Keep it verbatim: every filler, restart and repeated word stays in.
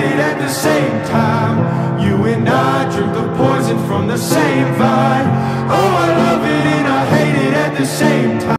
it at the same time. You and I drink the poison from the same vine. Oh, I love it and I hate it at the same time.